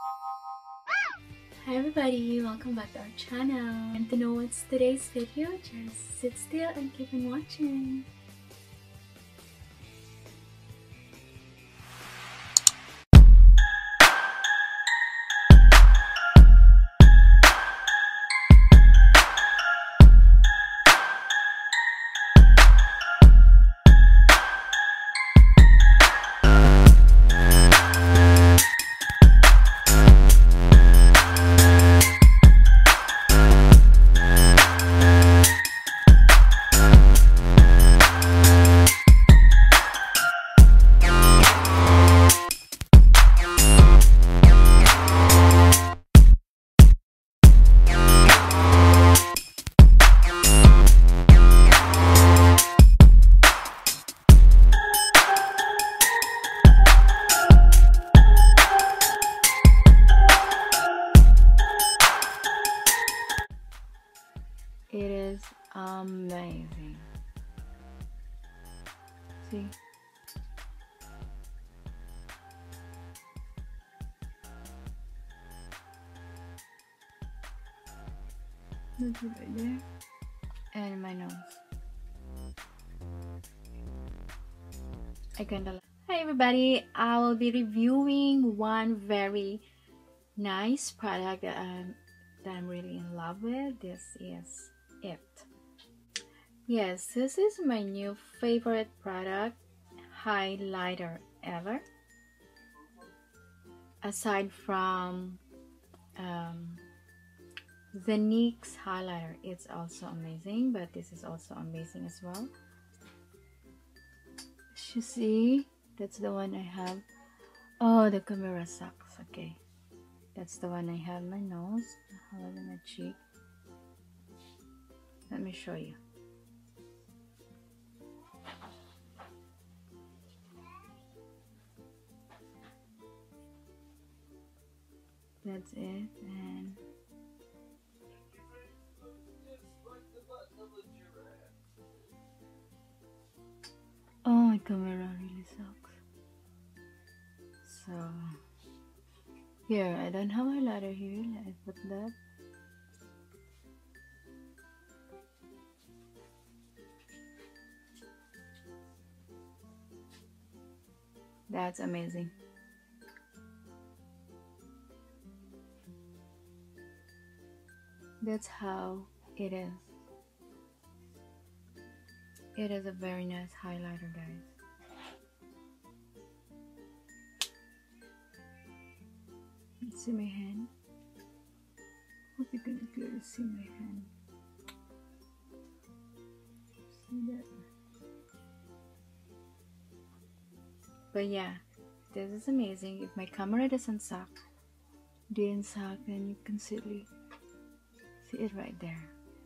Hi everybody, welcome back to our channel. And to know what's today's video, just sit still and keep on watching. It is amazing. See? That's it right there. And my nose. I kinda like. Hi everybody, I will be reviewing one very nice product that I'm really in love with. This is it. Yes, this is my new favorite product highlighter ever. Aside from the NYX highlighter, it's also amazing, but this is also amazing as well. As you see, that's the one I have. Oh, the camera sucks. Okay, that's the one I have. My nose, my cheek. Let me show you. That's it. And oh, my camera really sucks. So here, I don't have a highlighter here. I put that. That's amazing. That's how it is. It is a very nice highlighter, guys. See my hand? Hope you can clearly see my hand. See that? But yeah, this is amazing. If my camera didn't suck, then you can see it right there.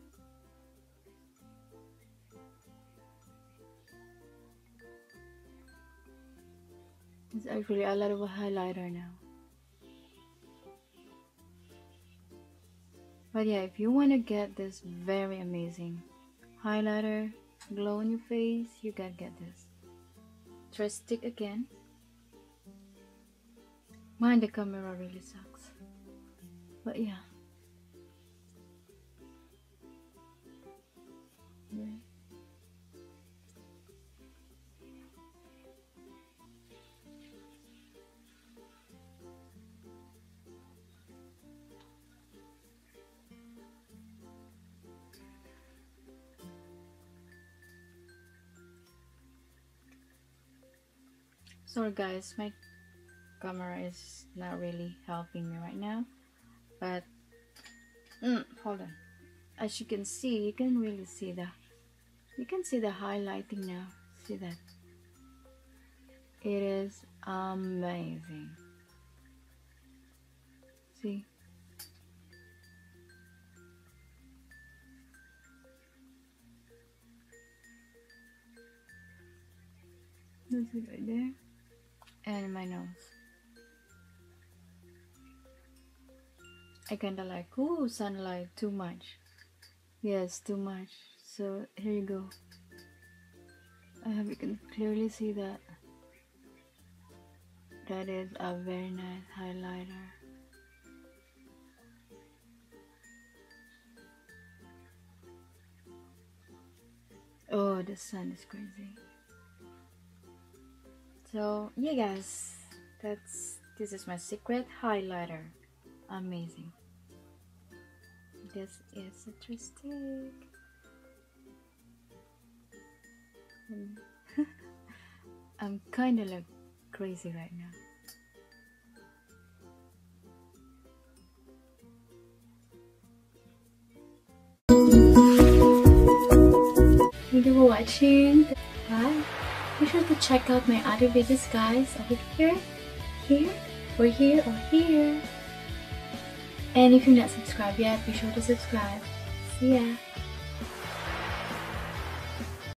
It's actually a lot of a highlighter now. But yeah, if you want to get this very amazing highlighter, glow on your face, you gotta get this. Try stick again. Mind the camera really sucks. But yeah. Sorry guys, my camera is not really helping me right now, but hold on. As you can see, you can really see the highlighting now. See that? It is amazing. See? That's it right there. And my nose. I kinda like, ooh, sunlight, too much. Yes, too much. So here you go. I hope you can clearly see that. That is a very nice highlighter. Oh, the sun is crazy. So yeah, guys, this is my secret highlighter. Amazing. This is a stick. I'm kind of like crazy right now. Thank you for watching. Bye. Be sure to check out my other videos, guys, over here, or here. And if you're not subscribed yet, be sure to subscribe. See ya.